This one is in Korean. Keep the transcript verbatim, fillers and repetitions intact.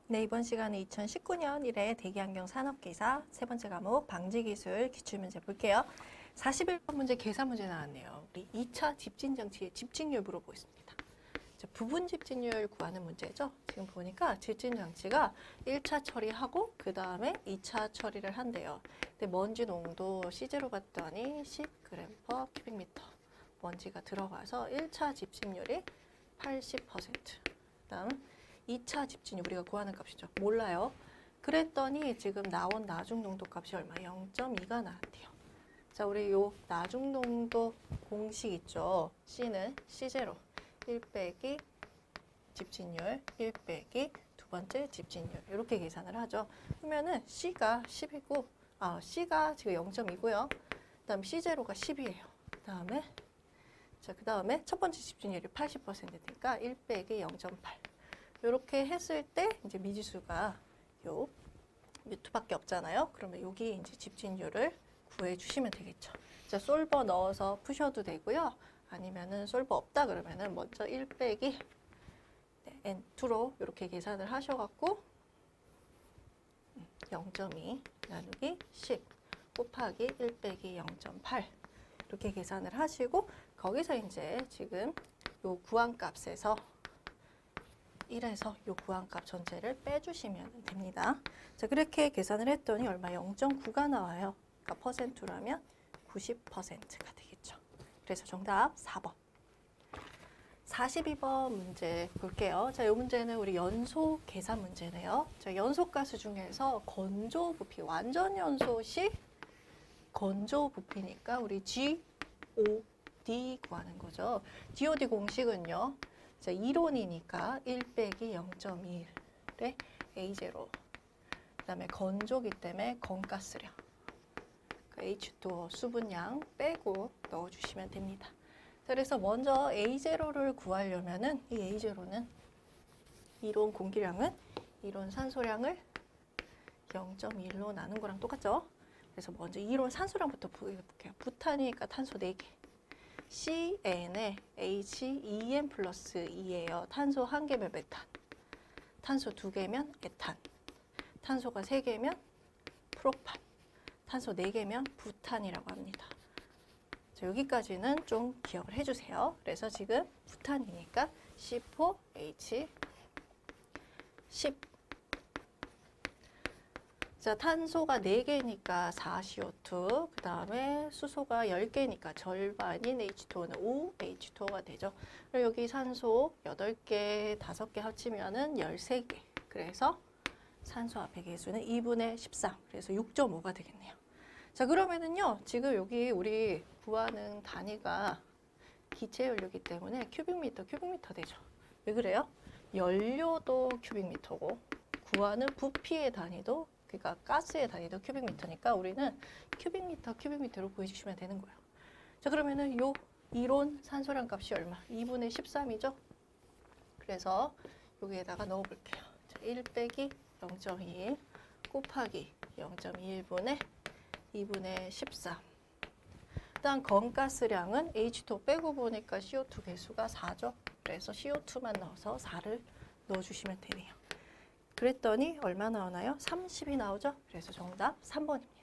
네, 이번 시간은 이천십구 년 일 회 대기환경 산업기사 세 번째 과목 방지기술 기출문제 볼게요. 사십일 번 문제 계산 문제 나왔네요. 우리 이 차 집진장치의 집진율 물어보겠습니다. 자, 부분 집진율 구하는 문제죠. 지금 보니까 집진장치가 일 차 처리하고 그 다음에 이 차 처리를 한대요. 근데 먼지 농도 C제로 봤더니 십 그램 퍼 큐빅미터 먼지가 들어가서 일 차 집진율이 팔십 퍼센트. 그 다음 이 차 집진율 우리가 구하는 값이죠. 몰라요. 그랬더니 지금 나온 나중 농도 값이 얼마? 영 점 이가 나왔대요. 자, 우리 요 나중 농도 공식 있죠. C는 C제로 일 빼기 집진율 일 빼기 두 번째 집진율 이렇게 계산을 하죠. 그러면은 C가 십이고 아 C가 지금 영 점 이고요. 그 다음에 C제로가 십이에요. 그 다음에 자, 그 다음에 첫 번째 집진율이 팔십 퍼센트니까 일 빼기 영 점 팔. 이렇게 했을 때 이제 미지수가 요 뮤트밖에 없잖아요. 그러면 여기 이제 집진율을 구해 주시면 되겠죠. 자, 솔버 넣어서 푸셔도 되고요. 아니면은 솔버 없다 그러면은 먼저 일 빼기 네, 엔 이로 이렇게 계산을 하셔갖고 영 점 이 나누기 십 곱하기 일 빼기 영 점 팔 이렇게 계산을 하시고 거기서 이제 지금 요 구한값에서 일에서 요 구한값 전체를 빼주시면 됩니다. 자, 그렇게 계산을 했더니 얼마? 영 점 구가 나와요. 그러니까 퍼센트라면 구십 퍼센트가 되겠죠. 그래서 정답 사 번. 사십이 번 문제 볼게요. 자, 이 문제는 우리 연소 계산 문제네요. 자, 연소가스 중에서 건조 부피, 완전 연소시 건조 부피니까 우리 지 오 디 구하는 거죠. 지 오 디 공식은요. 자, 이론이니까 일 빼기 영 점 일에 에이 제로. 그 다음에 건조기 때문에 건가스량. 그 에이치 투 오 수분량 빼고 넣어주시면 됩니다. 자, 그래서 먼저 에이 제로를 구하려면은 이 에이 제로는 이론 공기량은 이론 산소량을 영 점 일로 나눈 거랑 똑같죠? 그래서 먼저 이론 산소량부터 볼게요. 부탄이니까 탄소 네 개. 씨엔에 에이치 이 엔 플러스 이예요. 탄소 한 개면 메탄. 탄소 두 개면 에탄. 탄소가 세 개면 프로판. 탄소 네 개면 부탄이라고 합니다. 자, 여기까지는 좀 기억을 해주세요. 그래서 지금 부탄이니까 씨 오 에이치 십. 자, 탄소가 네 개니까 사 씨 오 투, 그 다음에 수소가 열 개니까 절반인 에이치 투 오는 오 에이치 투 오가 되죠. 그리고 여기 산소 여덟 개, 다섯 개 합치면은 열세 개. 그래서 산소 앞에 개수는 이분의 십삼. 그래서 육 점 오가 되겠네요. 자, 그러면은요, 지금 여기 우리 구하는 단위가 기체 연료이기 때문에 큐빅미터, 큐빅미터 되죠. 왜 그래요? 연료도 큐빅미터고, 구하는 부피의 단위도 그러니까 가스의 단위도 큐빅미터니까 우리는 큐빅미터, 큐빅미터로 구해주시면 되는 거예요. 자, 그러면은 요 이론 산소량 값이 얼마? 이분의 십삼이죠? 그래서 여기에다가 넣어볼게요. 자, 일 빼기 영 점 일 곱하기 영 점 일분의 이분의 십삼. 일단 건가스량은 에이치 투 오 빼고 보니까 씨 오 투 개수가 사죠. 그래서 씨 오 투만 넣어서 사를 넣어주시면 되네요. 그랬더니 얼마 나오나요? 삼십이 나오죠? 그래서 정답 삼 번입니다.